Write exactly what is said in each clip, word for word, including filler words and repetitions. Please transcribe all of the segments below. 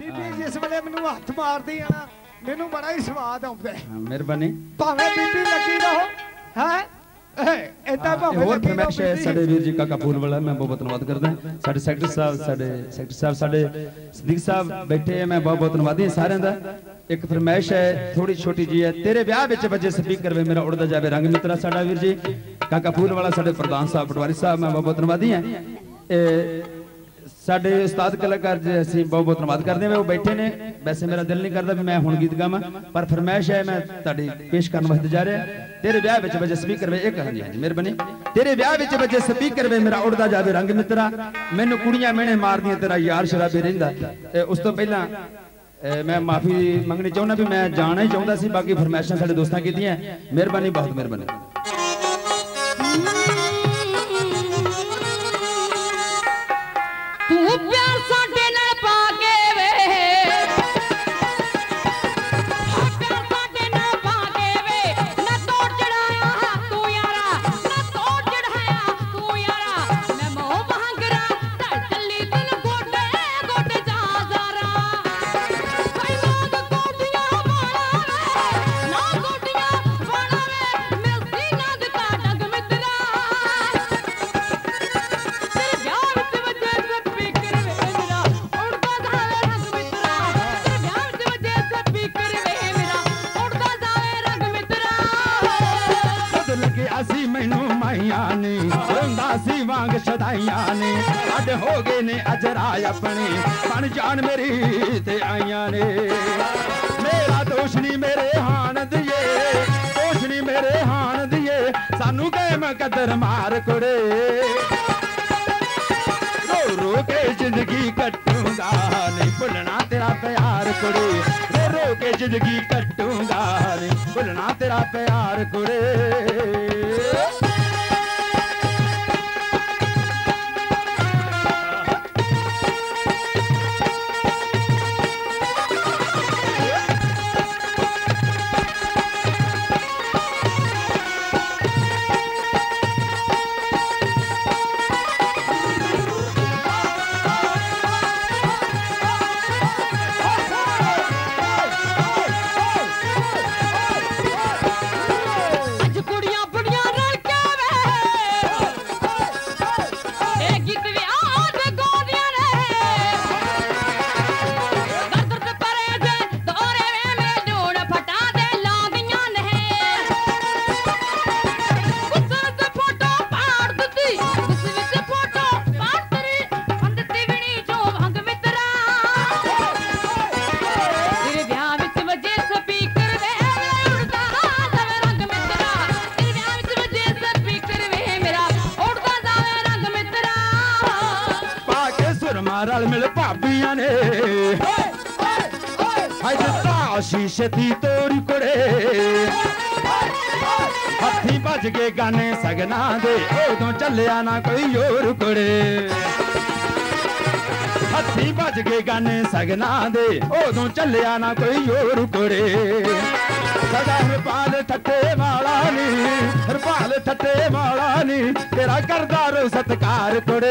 बीबी जिस वेले मैनू हथ मारदी है ना मैनू बड़ा ही स्वाद आउंदा है। मेहरबानी भावें बीबी लगी रहो है इतना भावें और लगी फरमाइश है साडे वीर जी काका फूल वाला मैं बहुत बहुत धन्यवाद करदा साडे सेक्रेटरी साहब साडे सेक्रेटरी साहब साडे सदीक साहब बैठे हैं मैं बहुत बहुत धन्यवादी हां सारे दा। एक फरमाइश है थोड़ी छोटी जी है तेरे ब्याह विच बजे स्पीकर वे मेरा उड़दा जावे रंग मित्रा साडा वीर जी काका फूल वाला साडे प्रधान साहब पटवारी साहब मैं बहुत बहुत धन्यवादी हां। साडे उस्ताद कलाकार जी असि बहुत बहुत धन्यवाद करते हैं वो बैठे ने वैसे मेरा दिल नहीं करता भी मैं हुण गीत गावां पर फरमाइश है मैं तुहाडी पेश करन वास्ते जा रहा तेरे ब्याह विच बजे स्पीकर वे एक हां जी हां जी मेहरबानी तेरे ब्याह विच बजे स्पीकर वे मेरा उड़दा जावे रंग मित्रा मैनू कुड़ियां मेहने मारदियां तेरा यार शराबी रहिंदा। उस तो पहला मैं माफी मंगनी चाहुंदा भी मैं जाना ही चाहुंदा सी बाकी फरमाइशां साडे दोस्तां कीतियां मेहरबानी बहुत मेहरबानी। तू प्यार साडे नाल पाके वे प्यार साडे नाल पाके वे ना तोड़ चढ़ाया तू यारा ना तोड़ चढ़ाया तू यारा मैं मोह भांगरा चल चली दिल गोडे गोडे जा जरा भाई लोग गोडियां वाला वे ना गोडियां वाला वे मिलती ना दिता डग मित्रा तेरे ब्याह विच वजे मैनू माइया ने सी वांग सदाइया ने अड हो गए ने अजराय अपनी बन जान मेरी ते आइया ने मेरा दोष नहीं मेरे हान दिए दोष नहीं मेरे हान दिए सानू गए मैं कदर मार कुड़े रो रो के जिंदगी कटूंगा नहीं भुलना तेरा प्यार कुड़े रो रो के जिंदगी कटूंगा नहीं भुलना तेरा प्यार कुड़े। रल मिल भाबिया ने शीशे थी तोरी कुड़े हथी भज के गाने सगना दे उदों चलिया ना कोई और कुड़े हथी भज के गाने सगना दे उदों चलिया ना कोई और कुड़े सदा हरपाल ठट्टे वाला नी हरपाल ठट्टे वाला नी तेरा करदा रो सत्कार कुड़े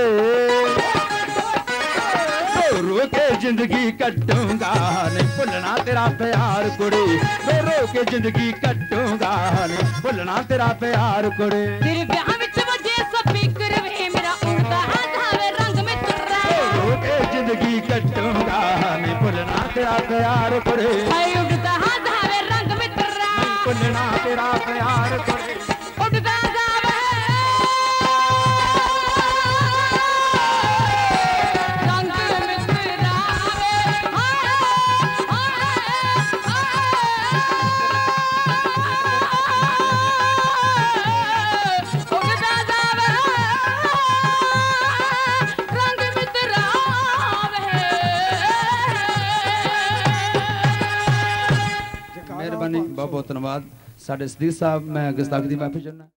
रो के जिंदगी कटूंगा नहीं भुलना तेरा प्यार कुड़े रो रो के जिंदगी कटूंगा नहीं भुलना तेरा प्यार कुड़े तेरे ब्याह विच वजे स्पीकर वे मेरा उड़दा जावे रंग मित्रा रो के जिंदगी कटूंगा नहीं भुलना तेरा प्यार कुड़े हाय उड़दा जावे रंग मित्रा भुलना तेरा प्यार कुड़े उड़दा बहुत बहुत धन्यवाद साडे सदीक साहब मैं गुस्ताखी दी माफी चाहना।